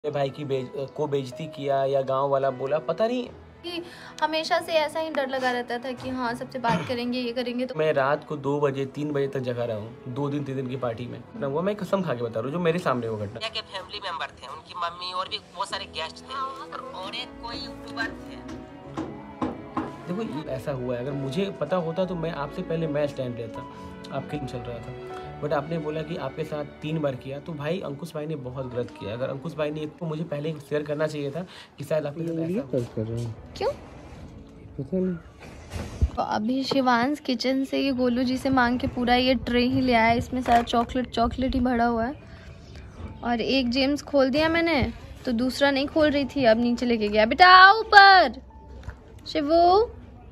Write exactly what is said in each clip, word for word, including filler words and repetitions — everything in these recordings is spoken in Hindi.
भाई की बेज, को बेइज्जती किया या गांव वाला बोला, पता नहीं कि हमेशा से ऐसा ही डर लगा रहता था कि हाँ सबसे बात करेंगे, ये करेंगे। तो मैं रात को दो बजे तीन बजे तक जगा रहा हूँ, दो दिन तीन दिन की पार्टी में ना, वो मैं कसम खा के बता रहा हूँ, जो मेरे सामने वो घटना। के फैमिली मेंबर थे, उनकी मम्मी और भी बहुत सारे गेस्ट थे और, और एक कोई यूट्यूबर थे। देखो ये ऐसा हुआ है, अगर मुझे पता होता तो मैं आपसे पहले मैं स्टैंड लेता, आपके लिए चल रहा था। बट आपने बोला कि आपके साथ तीन बार किया, तो भाई अंकुश भाई ने बहुत गलत किया। अगर अंकुश भाई ने इसको मुझे पहले शेयर करना चाहिए था कि शायद आपके साथ ऐसा कर रहे हैं। क्यों? पता नहीं। तो अभी शिवांश किचन से ये गोलू जी से मांग के पूरा ये ट्रे ही ले आया, इसमें सारा चॉकलेट चॉकलेट ही भरा हुआ है। और एक जेम्स खोल दिया मैंने, तो दूसरा नहीं खोल रही थी, अब नीचे लेके गया। बेटा आओ ऊपर। Shivu.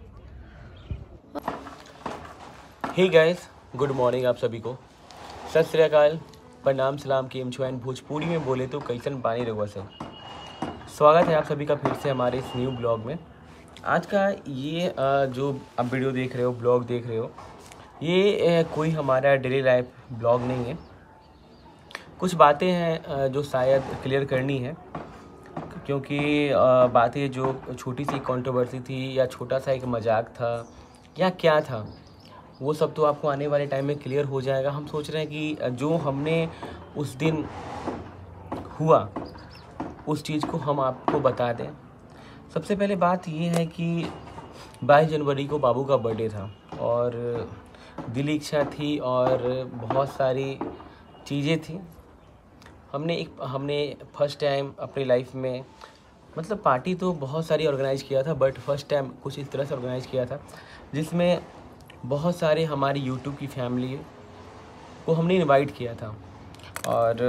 Hey guys, good morning आप सभी को। सत श्री अकाल, प्रणाम सलाम केम छो एंड भोजपुरी में बोले तो कैसन पानी रहुआ से। स्वागत है आप सभी का फिर से हमारे इस न्यू ब्लॉग में। आज का ये जो आप वीडियो देख रहे हो, ब्लॉग देख रहे हो, ये कोई हमारा डेली लाइफ ब्लॉग नहीं है। कुछ बातें हैं जो शायद क्लियर करनी है, क्योंकि बातें जो छोटी सी कंट्रोवर्सी थी या छोटा सा एक मजाक था या क्या था, वो सब तो आपको आने वाले टाइम में क्लियर हो जाएगा। हम सोच रहे हैं कि जो हमने उस दिन हुआ उस चीज़ को हम आपको बता दें। सबसे पहले बात ये है कि बाईस जनवरी को बाबू का बर्थडे था और दिली इच्छा थी और बहुत सारी चीज़ें थी। हमने एक हमने फर्स्ट टाइम अपनी लाइफ में, मतलब पार्टी तो बहुत सारी ऑर्गेनाइज़ किया था, बट फर्स्ट टाइम कुछ इस तरह से ऑर्गेनाइज़ किया था जिसमें बहुत सारे हमारी यूट्यूब की फैमिली को हमने इनवाइट किया था। और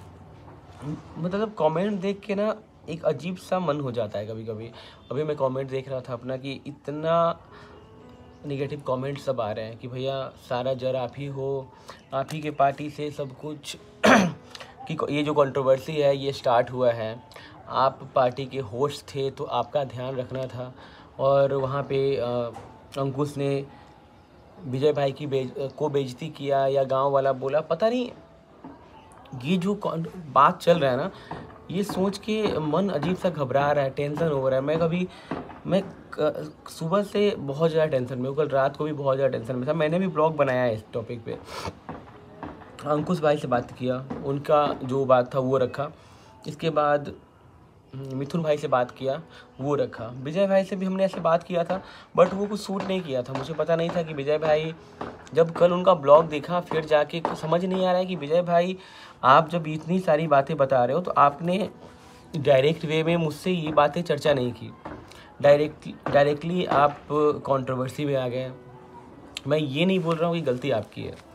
मतलब कमेंट देख के ना एक अजीब सा मन हो जाता है कभी कभी। अभी मैं कमेंट देख रहा था अपना कि इतना नेगेटिव कमेंट सब आ रहे हैं कि भैया सारा जर आप ही हो, आप ही के पार्टी से सब कुछ कि ये जो कंट्रोवर्सी है ये स्टार्ट हुआ है, आप पार्टी के होस्ट थे तो आपका ध्यान रखना था। और वहाँ पे अंकुश ने विजय भाई की बेज, को बेइज्जती किया या गांव वाला बोला, पता नहीं। ये जो बात चल रहा है ना, ये सोच के मन अजीब सा घबरा रहा है, टेंशन हो रहा है। मैं कभी मैं सुबह से बहुत ज़्यादा टेंशन में हूँ, कल रात को भी बहुत ज़्यादा टेंशन में था। मैंने भी ब्लॉग बनाया है इस टॉपिक पे। अंकुश भाई से बात किया, उनका जो बात था वो रखा। इसके बाद मिथुन भाई से बात किया, वो रखा। विजय भाई से भी हमने ऐसे बात किया था, बट वो कुछ सूट नहीं किया था। मुझे पता नहीं था कि विजय भाई, जब कल उनका ब्लॉग देखा फिर जाके समझ नहीं आ रहा है कि विजय भाई आप जब इतनी सारी बातें बता रहे हो तो आपने डायरेक्ट वे में मुझसे ये बातें चर्चा नहीं की, डायरेक्टली डायरेक्टली आप कंट्रोवर्सी में आ गए। मैं ये नहीं बोल रहा हूँ कि गलती आपकी है,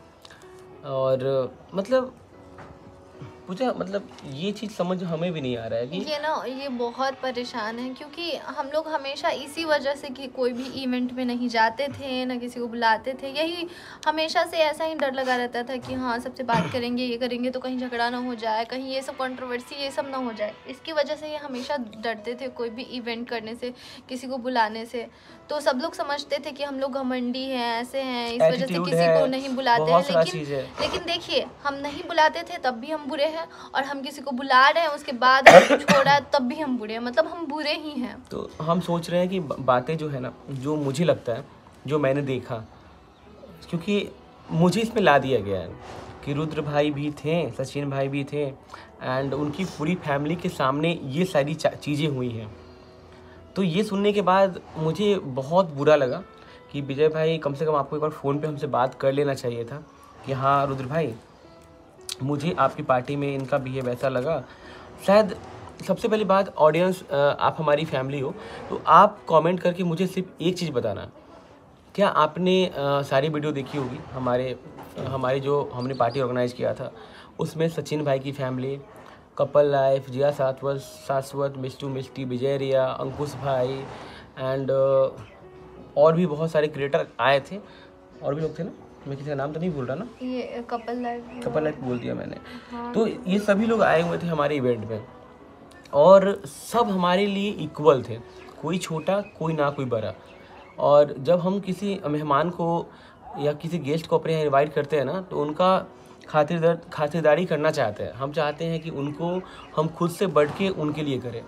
और मतलब मुझे मतलब ये चीज़ समझ हमें भी नहीं आ रहा है कि ये ना ये बहुत परेशान है, क्योंकि हम लोग हमेशा इसी वजह से कि कोई भी इवेंट में नहीं जाते थे, ना किसी को बुलाते थे। यही हमेशा से ऐसा ही डर लगा रहता था कि हाँ सबसे बात करेंगे, ये करेंगे तो कहीं झगड़ा ना हो जाए, कहीं ये सब कंट्रोवर्सी ये सब ना हो जाए। इसकी वजह से ये हमेशा डरते थे कोई भी इवेंट करने से, किसी को बुलाने से। तो सब लोग समझते थे कि हम लोग घमंडी हैं, ऐसे हैं, इस वजह से किसी को नहीं बुलाते हैं। लेकिन लेकिन देखिए, हम नहीं बुलाते थे तब भी हम बुरे हैं, और हम किसी को बुला रहे हैं उसके बाद कुछ हो रहा है तब भी हम बुरे हैं, मतलब हम बुरे ही हैं। तो हम सोच रहे हैं कि बातें जो है ना, जो मुझे लगता है, जो मैंने देखा, क्योंकि मुझे इसमें ला दिया गया है कि रुद्र भाई भी थे, सचिन भाई भी थे, एंड उनकी पूरी फैमिली के सामने ये सारी चीज़ें हुई हैं। तो ये सुनने के बाद मुझे बहुत बुरा लगा कि विजय भाई, कम से कम आपको एक बार फ़ोन पे हमसे बात कर लेना चाहिए था कि हाँ रुद्र भाई, मुझे आपकी पार्टी में इनका बिहेव ऐसा लगा। शायद सबसे पहली बात, ऑडियंस आप हमारी फैमिली हो तो आप कमेंट करके मुझे सिर्फ एक चीज़ बताना, क्या आपने आ, सारी वीडियो देखी होगी हमारे हमारे जो हमने पार्टी ऑर्गेनाइज़ किया था, उसमें सचिन भाई की family, couple life, Jiya Satvat Shashwat, Mistu मिस्टी, विजय रिया, अंकुश भाई एंड और भी बहुत सारे क्रिएटर आए थे, और भी लोग थे ना, मैं किसी का नाम तो नहीं भूल रहा ना, ये कपल लाइफ कपल लाइफ बोल दिया मैंने। हाँ। तो ये सभी लोग आए हुए थे हमारे इवेंट में, और सब हमारे लिए इक्वल थे, कोई छोटा कोई ना कोई बड़ा। और जब हम किसी मेहमान को या किसी गेस्ट को अपने यहाँ इन्वाइट करते हैं ना, तो उनका खातिरदार खातिरदारी करना चाहते हैं। हम चाहते हैं कि उनको हम खुद से बढ़ के उनके लिए करें।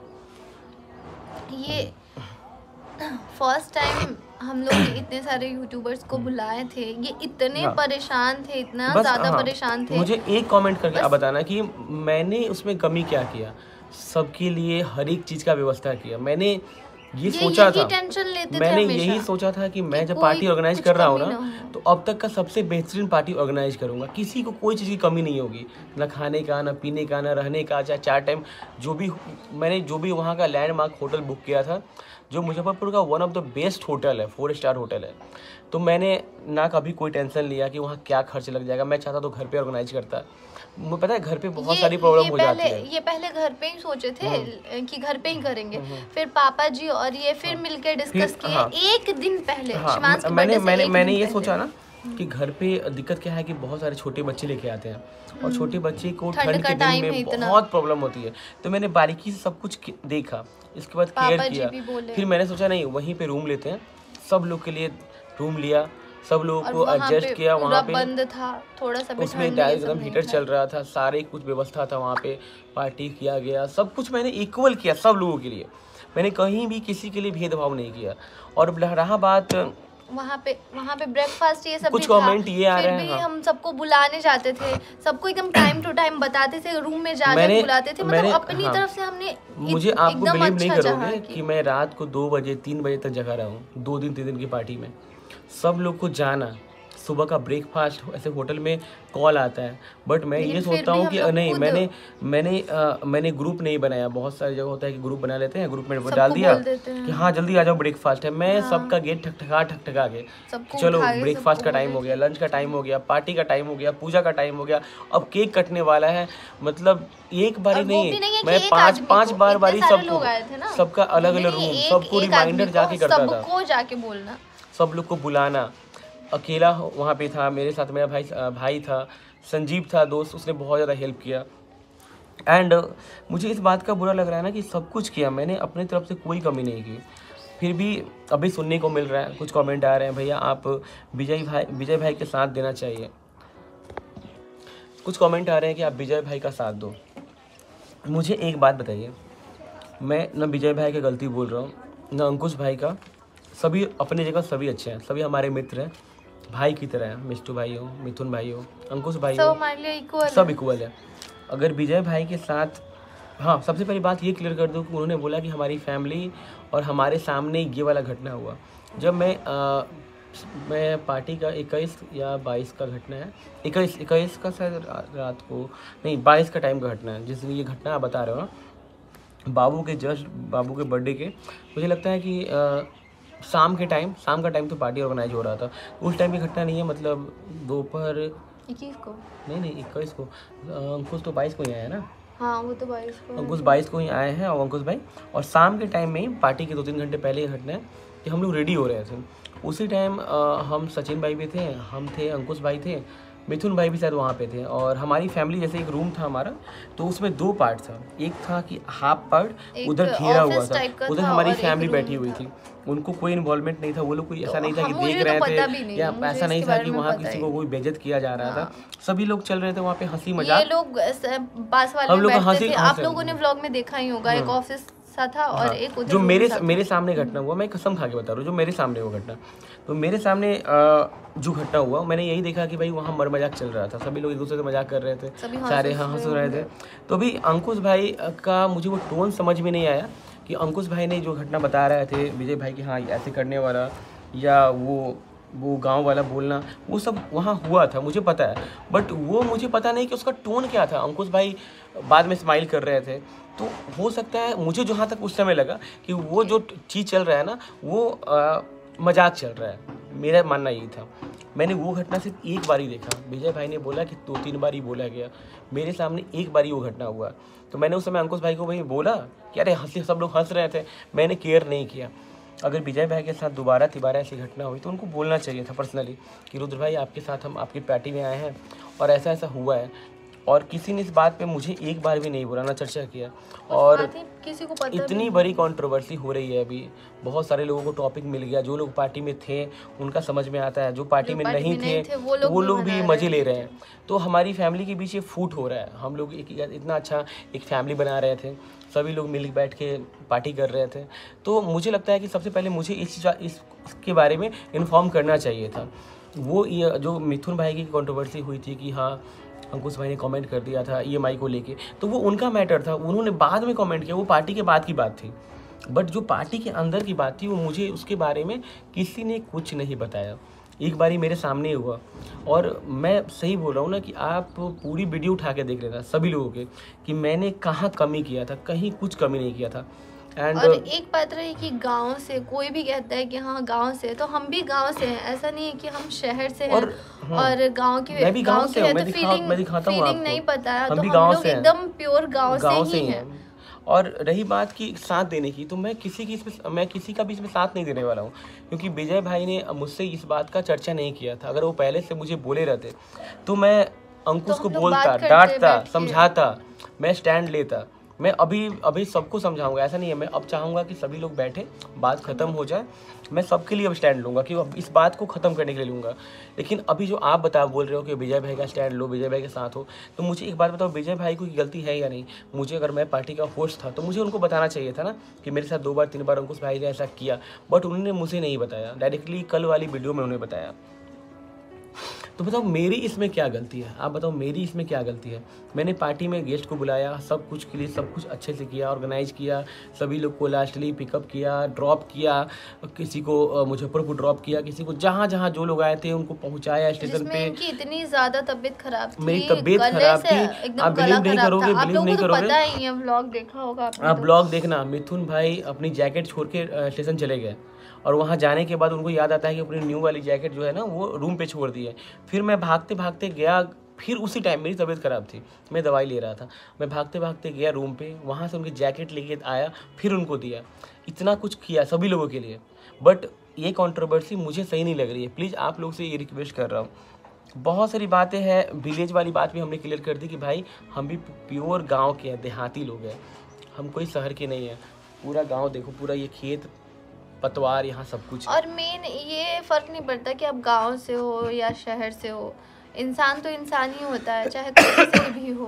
ये फर्स्ट टाइम हम लोग इतने सारे यूट्यूबर्स को बुलाए थे, ये इतने हाँ। परेशान थे, इतना बस, ज़्यादा हाँ, परेशान थे। मुझे एक कमेंट करके बस- आप बताना कि मैंने उसमें कमी क्या किया। सबके लिए हर एक चीज़ का व्यवस्था किया। मैंने ये ये सोचा यही था, टेंशन लेते थे मैंने हमेशा यही सोचा था कि मैं कि जब कोई पार्टी ऑर्गेनाइज कुछ कर रहा हूँ कमी ना, ना हो। तो अब तक का सबसे बेहतरीन पार्टी ऑर्गेनाइज करूँगा। किसी को कोई चीज़ की कमी नहीं होगी, ना खाने का, ना पीने का, ना रहने का, चाहे चार टाइम जो भी। मैंने जो भी वहाँ का लैंडमार्क होटल बुक किया था, जो मुजफ्फरपुर का one of the best hotel है, फोर स्टार होटल है, तो मैंने ना कभी कोई टेंशन लिया कि वहाँ क्या खर्च लग जाएगा। मैं चाहता तो घर पे ऑर्गेनाइज करता। मुझे पता है घर पे बहुत ये- सारी प्रॉब्लम ये हो पहले, जाती है। ये पहले घर पे ही सोचे थे कि घर पे ही करेंगे, फिर पापा जी और ये फिर मिलकर डिस्कस फिर- किए हाँ। एक दिन पहले। हाँ, शिवांश के मैंने birthday से मैंने एक मैंने दिन ये पहले। सोचा ना कि घर पे दिक्कत क्या है कि बहुत सारे छोटे बच्चे लेके आते हैं, और छोटे बच्चे को ठंड ठंड का के दिन time है में इतना। बहुत प्रॉब्लम होती है। तो मैंने बारीकी से सब कुछ कि- देखा, इसके बाद केयर पापा जी किया। भी बोले। फिर मैंने सोचा नहीं, वहीं पे रूम लेते हैं। सब लोग के लिए रूम लिया, सब लोगों और को वहाँ एडजस्ट पे किया। पूरा वहाँ पे बंद था, थोड़ा सा भी उसमें ठंड ये सब एकदम नहीं हीटर था। चल रहा था, सारे कुछ व्यवस्था था वहाँ पे। पार्टी किया गया, सब कुछ मैंने इक्वल किया सब लोगों के लिए। मैंने कहीं भी किसी के लिए भेदभाव नहीं किया। और रहा बात वहाँ पे वहाँ पे ब्रेकफास्ट ये सब कुछ भी था। comment ये आ फिर रहे हैं, भी हाँ। हम सबको बुलाने जाते थे, सबको एकदम टाइम टू टाइम बताते थे, रूम में जा मैंने- जा बुलाते थे। मतलब मैंने- अपनी हाँ। तरफ से हमने इत- मुझे आपको एकदम बिलीव नहीं अच्छा चाहा करोगे कि- कि मैं रात को दो बजे तीन बजे तक जगा रहा हूँ, दो दिन तीन दिन की पार्टी में। सब लोग को जाना, सुबह का ब्रेकफास्ट ऐसे होटल में कॉल आता है, बट मैं लेकिन ये फिर सोचता भी हूँ हम कि लोग नहीं, खुद- मैंने मैंने आ, मैंने ग्रुप नहीं बनाया। बहुत सारी जगह होता है कि ग्रुप बना लेते हैं, ग्रुप में सबको डाल दिया बोल देते हैं। कि हाँ जल्दी आ जाओ ब्रेकफास्ट है। मैं हाँ। सबका गेट ठकठका ठकठका के सबको चलो उठा के ब्रेकफास्ट सबको का टाइम बोले हो गया, कि- लंच का टाइम हो गया, पार्टी का टाइम हो गया, पूजा का टाइम हो गया, अब केक कटने वाला है। मतलब एक बारी और वो नहीं, भी नहीं है कि मैं एक पांच आदमी पांच को, बार इतने बारी सारे सबको, लोग आए थे ना। सबका अलग अलग नहीं, रूम, एक- सबको एक रिमाइंडर आदमी को जाके करता था, सबको जाके बोलना। सब लोग को बुलाना। अकेला वहाँ पे था, मेरे साथ मेरा भाई भाई था, संजीव था दोस्त, उसने बहुत ज़्यादा हेल्प किया। एंड मुझे इस बात का बुरा लग रहा है ना कि सब कुछ किया मैंने, अपनी तरफ से कोई कमी नहीं की। फिर भी अभी सुनने को मिल रहा है, कुछ कमेंट आ रहे हैं, भैया आप विजय भाई विजय भाई के साथ देना चाहिए। कुछ कमेंट आ रहे हैं कि आप विजय भाई का साथ दो। मुझे एक बात बताइए, मैं न विजय भाई की गलती बोल रहा हूँ, न अंकुश भाई का। सभी अपनी जगह सभी अच्छे हैं, सभी हमारे मित्र हैं, भाई की तरह हैं। मिष्टू भाई हो, मिथुन भाई हो, अंकुश भाई सब हो, हमारे लिए इक्वल सब इक्वल है। अगर विजय भाई के साथ, हाँ सबसे पहली बात ये क्लियर कर दूँ कि उन्होंने बोला कि हमारी फैमिली और हमारे सामने ये वाला घटना हुआ। जब मैं आ, मैं पार्टी का इक्कीस या बाईस का घटना है, इक्कीस इक्कीस का शायद रा, रात को नहीं बाईस का टाइम का घटना है, जिस दिन ये घटना आप बता रहे हो ना, बाबू के जस्ट बाबू के बर्थडे के, मुझे लगता है कि आ, शाम के टाइम शाम का टाइम तो पार्टी ऑर्गेनाइज हो रहा था। उस टाइम की घटना नहीं है, मतलब दोपहर इक्कीस को। नहीं नहीं इक्कीस को, अंकुश तो बाईस को ही आया ना, हाँ वो तो बाईस को। अंकुश बाईस को ही आए हैं और अंकुश भाई। और शाम के टाइम में ही पार्टी के दो तीन घंटे पहले ये घटना है कि हम लोग रेडी हो रहे थे। उसी टाइम हम सचिन भाई भी थे, हम थे, अंकुश भाई थे, मिथुन भाई भी शायद वहाँ पे थे। और हमारी फैमिली, जैसे एक रूम था हमारा, तो उसमें दो पार्ट था। एक था कि हाफ पार्ट एक उधर घेरा हुआ ऑफिस था, टाइप का उधर था हमारी और एक फैमिली रूम बैठी हुई था। थी। उनको कोई इन्वॉल्वमेंट नहीं था, वो लोग कोई ऐसा नहीं था कि हम- मुझे देख तो रहे पता भी थे नहीं, या मुझे ऐसा नहीं इसके था बारे कि में वहाँ पता किसी ही को कोई बेइज्जत किया जा रहा था। हाँ। सभी लोग चल रहे थे वहाँ पे, हंसी ये मजाक। लोग स- पास वाले हम में लोग बैठते हंसी- थे। आप हंसी- लोगों ने व्लॉग में देखा ही होगा, एक ऑफिस सा था और हाँ, एक उधर जो रूम मेरे सा था। मेरे सामने घटना हुआ, मैं कसम खा के बता रहा हूँ, जो मेरे सामने वो घटना, तो मेरे सामने आ, जो घटना हुआ, मैंने यही देखा कि भाई वहाँ मर मजाक चल रहा था, सभी लोग एक दूसरे से मजाक कर रहे थे, सभी हंस सारे हंस हाँ हंस रहे रहे थे। तो भी अंकुश भाई का मुझे वो टोन समझ में नहीं आया कि अंकुश भाई ने जो घटना बता रहे थे विजय भाई कि हाँ ऐसे करने वाला, या वो वो गांव वाला बोलना, वो सब वहाँ हुआ था, मुझे पता है। बट वो मुझे पता नहीं कि उसका टोन क्या था। अंकुश भाई बाद में स्माइल कर रहे थे, तो हो सकता है, मुझे जहाँ तक उस समय लगा कि वो जो चीज़ चल रहा है ना, वो आ, मजाक चल रहा है। मेरा मानना यही था। मैंने वो घटना सिर्फ एक बार ही देखा। विजय भाई ने बोला कि दो तीन बार ही बोला गया, मेरे सामने एक बार ही वो घटना हुआ। तो मैंने उस समय अंकुश भाई को वही बोला कि अरे हंसी, सब लोग हंस रहे थे, मैंने केयर नहीं किया। अगर विजय भाई के साथ दोबारा तिबारा ऐसी घटना हुई तो उनको बोलना चाहिए था पर्सनली कि रुद्र भाई आपके साथ हम आपकी पार्टी में आए हैं और ऐसा ऐसा हुआ है। और किसी ने इस बात पे मुझे एक बार भी नहीं बोला, ना चर्चा किया। और किसी को पता इतनी बड़ी कंट्रोवर्सी हो रही है अभी, बहुत सारे लोगों को टॉपिक मिल गया, जो लोग पार्टी में थे उनका समझ में आता है, जो पार्टी में नहीं थे वो लोग भी मजे ले रहे हैं। तो हमारी फैमिली के बीच ये फूट हो रहा है। हम लोग एक इतना अच्छा एक फैमिली बना रहे थे, सभी लोग मिल बैठ के पार्टी कर रहे थे। तो मुझे लगता है कि सबसे पहले मुझे इस चीज़ इस इसके बारे में इन्फॉर्म करना चाहिए था। वो ये जो मिथुन भाई की कंट्रोवर्सी हुई थी कि हाँ अंकुश भाई ने कमेंट कर दिया था ईएमआई को लेके, तो वो उनका मैटर था, उन्होंने बाद में कमेंट किया, वो पार्टी के बाद की बात थी। बट जो पार्टी के अंदर की बात थी वो मुझे उसके बारे में किसी ने कुछ नहीं बताया। एक बारी मेरे सामने हुआ, और मैं सही बोल रहा हूँ ना कि आप पूरी वीडियो उठा के देख लेना सभी लोगों के कि मैंने कहाँ कमी किया था, कहीं कुछ कमी नहीं किया था। And, और एक बात रही कि गांव से कोई भी कहता है कि हाँ गांव से, तो हम भी गांव से हैं, ऐसा नहीं है कि हम शहर से हैं और, हाँ, और गांव की मैं भी गांव से हूं, तो मैं दिखा, फीलिंग, मैं दिखाता हूं फीलिंग नहीं पता है, हम तो भी हम गांव लोग से एकदम प्योर गांव से, से ही हैं। और रही बात की साथ देने की, तो मैं किसी की इसमें मैं किसी का भी इसमें साथ नहीं देने वाला हूँ, क्योंकि विजय भाई ने मुझसे इस बात का चर्चा नहीं किया था। अगर वो पहले से मुझे बोले रहते तो मैं अंकुश को बोलता, डांटता, समझाता, मैं स्टैंड लेता। मैं अभी अभी सबको समझाऊंगा, ऐसा नहीं है। मैं अब चाहूँगा कि सभी लोग बैठे, बात ख़त्म हो जाए, मैं सबके लिए अब स्टैंड लूँगा कि अब इस बात को ख़त्म करने के लिए लूँगा। लेकिन अभी जो आप बता बोल रहे हो कि विजय भाई का स्टैंड लो, विजय भाई के साथ हो, तो मुझे एक बात बताओ, विजय भाई को गलती है या नहीं? मुझे अगर मैं पार्टी का होस्ट था तो मुझे उनको बताना चाहिए था ना कि मेरे साथ दो बार तीन बार अंकुश भाई ने ऐसा किया, बट उन्होंने मुझे नहीं बताया। डायरेक्टली कल वाली वीडियो में उन्होंने बताया। तो बताओ मेरी इसमें क्या गलती है? आप बताओ मेरी इसमें क्या गलती है? मैंने पार्टी में गेस्ट को बुलाया, सब कुछ के लिए सब कुछ अच्छे से किया, ऑर्गेनाइज किया, सभी लोग को लास्टली पिकअप किया, ड्रॉप किया, किसी को मुजफ्फरपुर ड्रॉप किया, किसी को जहाँ जहाँ जो लोग आए थे उनको पहुँचाया स्टेशन पे। इतनी ज्यादा तबीयत खराब थी, मेरी तबीयत खराब थी, आप बिलीव नहीं करोगे, बिलीव नहीं करोगे, पता ही है, व्लॉग देखा होगा आपने। आप ब्लॉग देखना, मिथुन भाई अपनी जैकेट छोड़ के स्टेशन चले गए, और वहाँ जाने के बाद उनको याद आता है कि अपनी न्यू वाली जैकेट जो है ना वो रूम पे छोड़ दी है। फिर मैं भागते भागते गया, फिर उसी टाइम मेरी तबीयत ख़राब थी, मैं दवाई ले रहा था, मैं भागते भागते गया रूम पे, वहाँ से उनकी जैकेट लेके आया, फिर उनको दिया। इतना कुछ किया सभी लोगों के लिए, बट ये कंट्रोवर्सी मुझे सही नहीं लग रही है। प्लीज़ आप लोग से ये रिक्वेस्ट कर रहा हूँ। बहुत सारी बातें हैं, विलेज वाली बात भी हमने क्लियर कर दी कि भाई हम भी प्योर गाँव के हैं, देहाती लोग हैं, हम कोई शहर के नहीं हैं। पूरा गाँव देखो, पूरा ये खेत पतवार, यहाँ सब कुछ। और मेन ये फर्क नहीं पड़ता कि आप गांव से हो या शहर से हो, इंसान तो इंसान ही होता है, चाहे कोई से भी हो।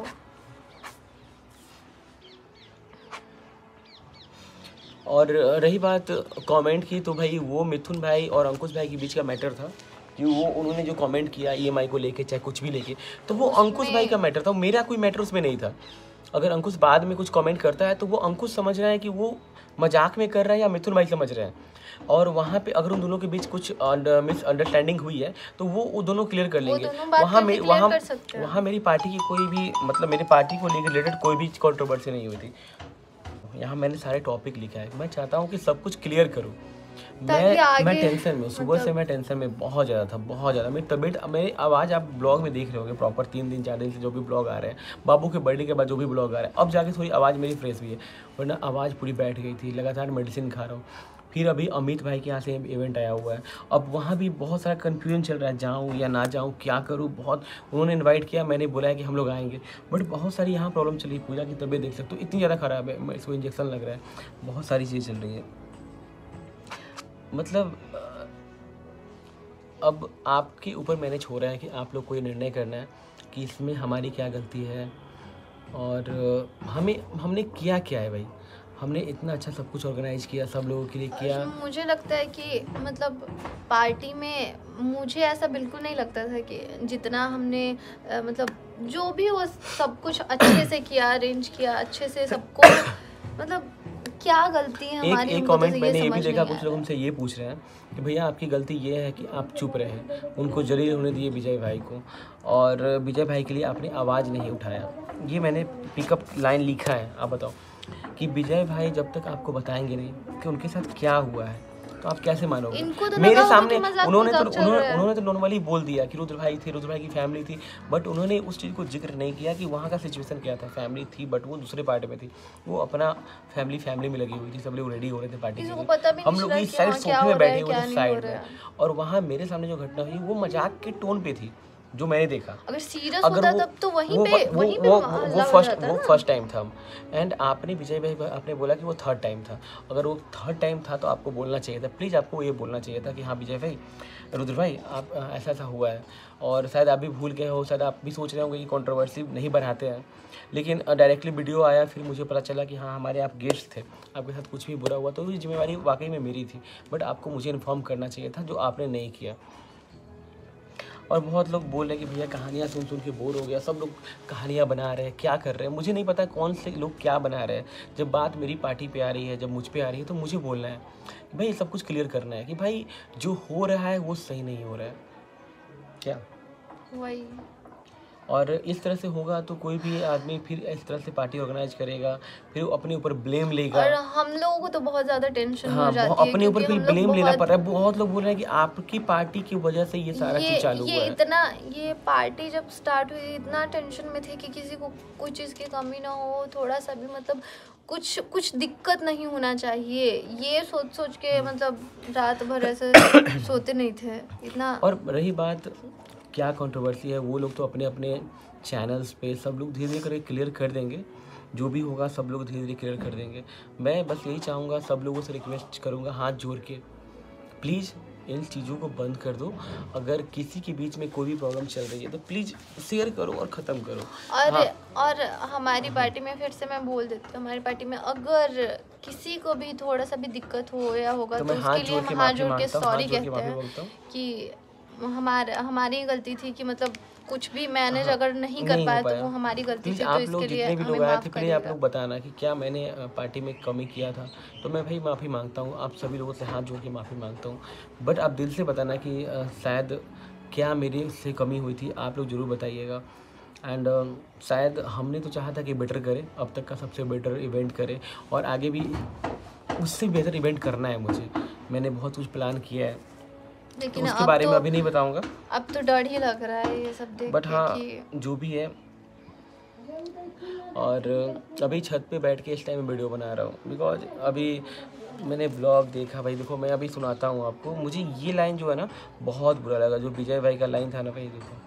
और रही बात कमेंट की, तो भाई वो मिथुन भाई और अंकुश भाई के बीच का मैटर था कि वो उन्होंने जो कमेंट किया ईएमआई को लेके, चाहे कुछ भी लेके, तो वो अंकुश भाई का मैटर था, मेरा कोई मैटर उसमें नहीं था। अगर अंकुश बाद में कुछ कमेंट करता है तो वो अंकुश समझ रहा है कि वो मजाक में कर रहा है या मिथुन भाई समझ रहे हैं, और वहाँ पे अगर उन दोनों के बीच कुछ मिसअंडरस्टैंडिंग हुई है तो वो वो दोनों क्लियर कर लेंगे। वहाँ में वहाँ वहाँ मेरी पार्टी की कोई भी मतलब मेरी पार्टी को लेकर रिलेटेड कोई भी कंट्रोवर्सी नहीं हुई थी। यहाँ मैंने सारे टॉपिक लिखा है, मैं चाहता हूँ कि सब कुछ क्लियर करूँ। मैं मैं टेंशन में, सुबह से मैं टेंशन में बहुत ज़्यादा था, बहुत ज़्यादा। मेरी तबीयत, मेरी आवाज़ आप ब्लॉग में देख रहे होंगे प्रॉपर, तीन दिन चार दिन से जो भी ब्लॉग आ रहे हैं, बाबू के बर्थडे के बाद जो भी ब्लॉग आ रहा है, अब जाके थोड़ी आवाज़ मेरी फ्रेश हुई है, वरना आवाज़ पूरी बैठ गई थी। लगातार मेडिसिन खा रहा हूँ। फिर अभी अमित भाई के यहाँ से इवेंट आया हुआ है, अब वहाँ भी बहुत सारा कन्फ्यूजन चल रहा है, जाऊँ या ना जाऊँ, क्या करूँ। बहुत उन्होंने इन्वाइट किया, मैंने बोला है कि हम लोग आएंगे, बट बहुत सारी यहाँ प्रॉब्लम चली। पूजा की तबीयत देख सकते हो इतनी ज़्यादा ख़राब है, इसको इंजेक्शन लग रहा है, बहुत सारी चीज़ चल रही है। मतलब अब आपके ऊपर मैंने छोड़ा है कि आप लोग को ये निर्णय करना है कि इसमें हमारी क्या गलती है, और हमें हमने किया क्या है भाई। हमने इतना अच्छा सब कुछ ऑर्गेनाइज किया, सब लोगों के लिए किया। मुझे लगता है कि मतलब पार्टी में मुझे ऐसा बिल्कुल नहीं लगता था कि जितना हमने आ, मतलब जो भी वो सब कुछ अच्छे से किया, अरेंज किया अच्छे से सबको, मतलब क्या गलती है हमारी। एक, एक कमेंट तो मैंने ये भी देखा, कुछ लोग हमसे ये पूछ रहे हैं कि भैया आपकी गलती ये है कि आप चुप रहे, उनको जलील होने दिए विजय भाई को, और विजय भाई के लिए आपने आवाज़ नहीं उठाया। ये मैंने पिकअप लाइन लिखा है। आप बताओ कि विजय भाई जब तक आपको बताएंगे नहीं कि उनके साथ क्या हुआ है तो आप कैसे मानोगे। तो मेरे सामने उन्होंने तो उन्होंने उन्होंने तो नॉर्मली बोल दिया कि रुद्र भाई थे, रुद्र भाई की फैमिली थी, बट उन्होंने उस चीज़ को जिक्र नहीं किया कि वहाँ का सिचुएशन क्या था। फैमिली थी बट वो दूसरे पार्टी में थी, वो अपना फैमिली फैमिली में लगी हुई थी, सब लोग रेडी हो रहे थे पार्टी के लिए। हम लोग इस साइड सोफे में बैठे हुए थे साइड में, और वहाँ मेरे सामने जो घटना हुई वो मजाक के टोन पे थी, जो मैंने देखा। अगर सीरियस होता वो, तब तो वहीं वो, पे वो, वहीं पे वो, हल्ला वो हो फर्स्ट जाता वो ना। फर्स्ट टाइम था। एंड आपने विजय भाई आपने बोला कि वो थर्ड टाइम था। अगर वो थर्ड टाइम था तो आपको बोलना चाहिए था, प्लीज़ आपको ये बोलना चाहिए था कि हाँ विजय भाई, रुद्र भाई, आप ऐसा ऐसा हुआ है। और शायद आप भी भूल गए हो, शायद आप भी सोच रहे होंगे कि कंट्रोवर्सी नहीं बढ़ाते हैं, लेकिन डायरेक्टली वीडियो आया, फिर मुझे पता चला कि हाँ हमारे आप गेस्ट थे, आपके साथ कुछ भी बुरा हुआ तो ये जिम्मेवारी वाकई में मेरी थी। बट आपको मुझे इन्फॉर्म करना चाहिए था, जो आपने नहीं किया। और बहुत लोग बोल रहे हैं कि भैया कहानियाँ सुन सुन के बोर हो गया, सब लोग कहानियाँ बना रहे हैं, क्या कर रहे हैं मुझे नहीं पता कौन से लोग क्या बना रहे हैं। जब बात मेरी पार्टी पे आ रही है, जब मुझ पे आ रही है, तो मुझे बोलना है कि भाई सब कुछ क्लियर करना है कि भाई जो हो रहा है वो सही नहीं हो रहा है क्या। वही और इस तरह से होगा तो कोई भी आदमी फिर इस तरह से पार्टी ऑर्गेनाइज करेगा, फिर वो अपने ऊपर ब्लेम लेगा। और हम लोगों को तो बहुत ज़्यादा टेंशन हाँ, हो जाती है, अपने ऊपर क्योंकि फिर हम लोग ब्लेम लेना बहुत पड़ रहा है। बहुत लोग बोल रहे हैं कि आपकी पार्टी की वजह से ये सारा ये चीज़ चालू ये हुआ है। इतना ये पार्टी जब स्टार्ट हुई इतना टेंशन में थे कि किसी को कोई चीज़ की कमी ना हो, थोड़ा सा भी मतलब कुछ कुछ दिक्कत नहीं होना चाहिए, ये सोच सोच के मतलब रात भर ऐसे सोते नहीं थे इतना। और रही बात क्या कंट्रोवर्सी है, वो लोग तो अपने अपने चैनल्स पे सब लोग धीरे धीरे करके क्लियर कर देंगे, जो भी होगा सब लोग धीरे धीरे क्लियर कर देंगे। मैं बस यही चाहूँगा, सब लोगों से रिक्वेस्ट करूँगा हाथ जोड़ के, प्लीज़ इन चीज़ों को बंद कर दो। अगर किसी के बीच में कोई भी प्रॉब्लम चल रही है तो प्लीज़ शेयर करो और ख़त्म करो। और हाँ। और हमारी पार्टी में फिर से मैं बोल देती हूँ, हमारी पार्टी में अगर किसी को भी थोड़ा सा भी दिक्कत हो या होगा तो तो मैं हाथ उसके लिए जोड़ के हम हाथ माफ़ी जोड़ के मांगता हूँ, हाथ सॉरी जोड़ के कहते माफ़ी हैं मांगता हूँ। कि हमारे हमारी गलती थी कि मतलब कुछ भी मैनेज हाँ, अगर नहीं कर नहीं हो पाया तो पाया। वो हमारी गलती प्लीज़ थी, तो आप लोग इसके लिए जितने भी हमें लोग आए थे, माफ़ प्लीज़ आप करिएगा। लोग बताना कि क्या मैंने अ, पार्टी में कमी किया था। तो मैं भाई माफ़ी मांगता हूँ, आप सभी लोगों से हाथ जोड़ के माफ़ी मांगता हूँ। बट आप दिल से बताना कि अ, शायद क्या मेरे से कमी हुई थी, आप लोग ज़रूर बताइएगा। एंड शायद हमने तो चाहा था कि बेटर करे, अब तक का सबसे बेटर इवेंट करे, और आगे भी उससे बेहतर इवेंट करना है मुझे। मैंने बहुत कुछ प्लान किया है, तो लेकिन उसके अब बारे तो में अभी नहीं बताऊँगा। अब तो डर ही लग रहा है ये सब देख बट के हाँ, कि जो भी है। और अभी छत पे बैठ के इस टाइम वीडियो बना रहा हूँ, बिकॉज अभी मैंने ब्लॉग देखा। भाई देखो, मैं अभी सुनाता हूँ आपको। मुझे ये लाइन जो है ना बहुत बुरा लगा, जो विजय भाई का लाइन था ना भाई। देखो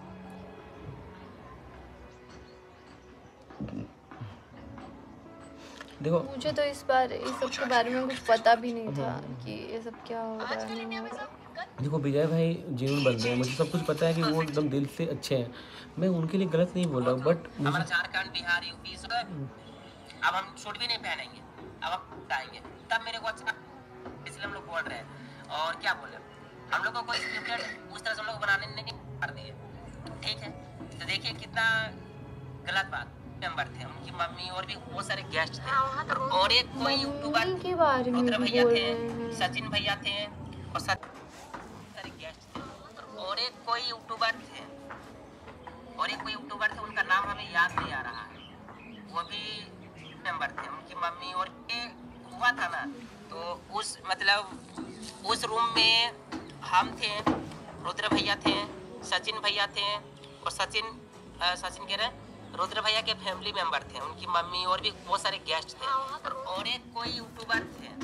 देखो मुझे तो इस बार इस सब के बारे में कुछ पता भी नहीं था कि ये सब क्या हो रहा है नहीं हो रहा। देखो विजय भाई जेन्युइन बंदे हैं, मुझे सब कुछ पता है कि वो एकदम दिल से अच्छे हैं। मैं उनके लिए गलत नहीं बोल रहा हूँ, बट हमारा मुझे झारखंड बिहार यूपी से अब हम सूट भी नहीं पहनेंगे, अब हम आएंगे तब मेरे को अच्छा, इसलिए हम लोग बोल रहे हैं। और क्या बोले, हम लोग को कोई स्क्रिप्टेड उस तरह से हम लोग बनाने नहीं कर दिए, ठीक है। तो देखिए कितना गलत बात। मेंबर थे, उनकी मम्मी और भी बहुत सारे गेस्ट थे, और एक कोई यूट्यूबर मम्मी के बारे में रुद्र भी भैया बोल थे, रहे हैं। सचिन भैया थे, और सारे गेस्ट थे, और एक कोई यूट्यूबर थे, और एक कोई यूट्यूबर थे, उनका नाम हमें याद नहीं आ रहा है, वो भी मेंबर थे, उनकी मम्मी। और ये हुआ था ना, तो उस मतलब उस रूम में हम थे, रुद्र भैया थे, सचिन भैया थे, और सचिन आ, सचिन कह रहे रुद्र भैया के फैमिली मेंबर थे, उनकी मम्मी और भी बहुत सारे गेस्ट थे, और, और एक कोई यूट्यूबर थे।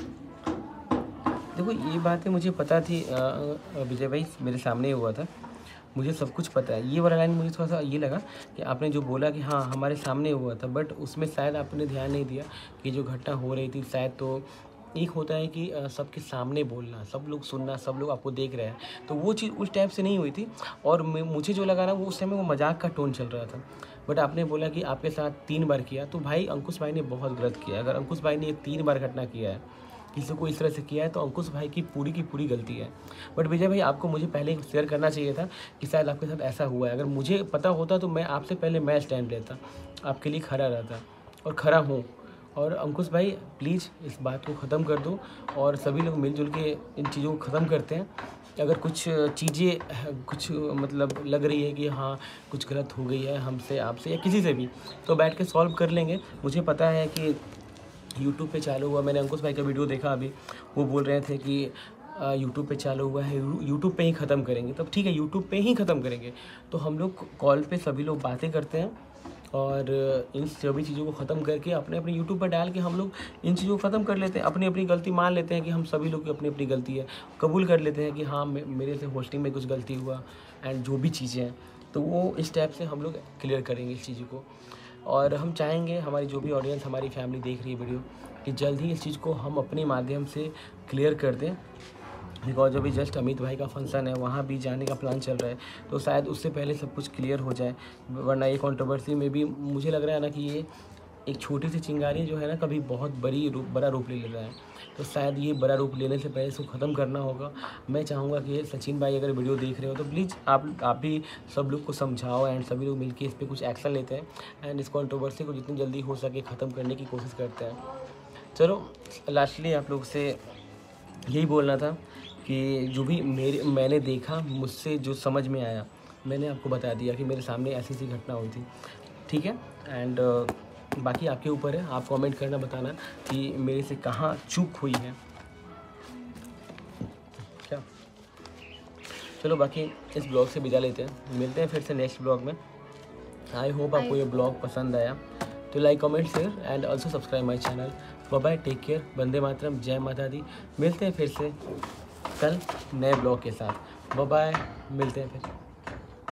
देखो ये बातें मुझे पता थी। अ, अ, विजय भाई मेरे सामने हुआ था, मुझे सब कुछ पता है। ये वाला लाइन मुझे थोड़ा सा ये लगा कि आपने जो बोला कि हाँ हमारे सामने हुआ था, बट उसमें शायद आपने ध्यान नहीं दिया कि जो घटना हो रही थी, शायद तो एक होता है कि अ, सबके सामने बोलना, सब लोग सुनना, सब लोग आपको देख रहे हैं, तो वो चीज़ उस टाइप से नहीं हुई थी। और मैं- मुझे जो लगा ना, वो उस समय वो मजाक का टोन चल रहा था। बट आपने बोला कि आपके साथ तीन बार किया, तो भाई अंकुश भाई ने बहुत गलत किया। अगर अंकुश भाई ने ये तीन बार घटना किया है, किसी को इस तरह से किया है, तो अंकुश भाई की पूरी की पूरी गलती है। बट विजय भाई आपको मुझे पहले शेयर करना चाहिए था कि शायद आपके साथ ऐसा हुआ है। अगर मुझे पता होता तो मैं आपसे पहले मैं स्टैंड लेता, आपके लिए खड़ा रहता, और खड़ा हूँ। और अंकुश भाई प्लीज़ इस बात को ख़त्म कर दो, और सभी लोग मिलजुल के इन चीज़ों को ख़त्म करते हैं। अगर कुछ चीज़ें कुछ मतलब लग रही है कि हाँ कुछ गलत हो गई है हमसे, आपसे, या किसी से भी, तो बैठ के सॉल्व कर लेंगे। मुझे पता है कि यूट्यूब पे चालू हुआ, मैंने अंकुश भाई का वीडियो देखा अभी, वो बोल रहे थे कि यूट्यूब पे चालू हुआ है, यूट्यूब पे ही ख़त्म करेंगे। तब ठीक है, यूट्यूब पे ही ख़त्म करेंगे। तो हम लोग कॉल पे सभी लोग बातें करते हैं, और इन सभी चीज़ों को ख़त्म करके अपने अपने यूट्यूब पर डाल के हम लोग इन चीज़ों को ख़त्म कर लेते हैं। अपनी अपनी गलती मान लेते हैं कि हम सभी लोग की अपनी अपनी गलती है, कबूल कर लेते हैं कि हाँ मेरे से होस्टिंग में कुछ गलती हुआ, एंड जो भी चीज़ें हैं। तो वो इस टाइप से हम लोग क्लियर करेंगे इस चीज़ को। और हम चाहेंगे हमारी जो भी ऑडियंस, हमारी फैमिली देख रही है वीडियो, कि जल्द ही इस चीज़ को हम अपने माध्यम से क्लियर कर दें। बिकॉज अभी जस्ट अमित भाई का फंक्शन है, वहाँ भी जाने का प्लान चल रहा है, तो शायद उससे पहले सब कुछ क्लियर हो जाए, वरना ये कंट्रोवर्सी में भी मुझे लग रहा है ना कि ये एक छोटी सी चिंगारी जो है ना कभी बहुत बड़ी रूप बड़ा रूप ले ले रहा है, तो शायद ये बड़ा रूप लेने से पहले इसको ख़त्म करना होगा। मैं चाहूँगा कि सचिन भाई अगर वीडियो देख रहे हो तो प्लीज़ आप आप भी सब लोग को समझाओ एंड सभी लोग मिलकर इस पर कुछ एक्शन लेते हैं एंड इस कंट्रोवर्सी को जितनी जल्दी हो सके ख़त्म करने की कोशिश करते हैं। चलो लास्टली आप लोग से यही बोलना था कि जो भी मेरे मैंने देखा, मुझसे जो समझ में आया, मैंने आपको बता दिया कि मेरे सामने ऐसी ऐसी घटना हुई थी, ठीक है। एंड uh, बाकी आपके ऊपर है, आप कमेंट करना, बताना कि मेरे से कहाँ चूक हुई है क्या। चलो बाकी इस ब्लॉग से विदा लेते हैं, मिलते हैं फिर से नेक्स्ट ब्लॉग में। आई होप आपको ये ब्लॉग पसंद आया, तो like comment share and also subscribe my channel. Bye bye, take care, वंदे मातरम, जय माता दी। मिलते हैं फिर से कल नए ब्लॉग के साथ। बाय बाय, मिलते हैं फिर।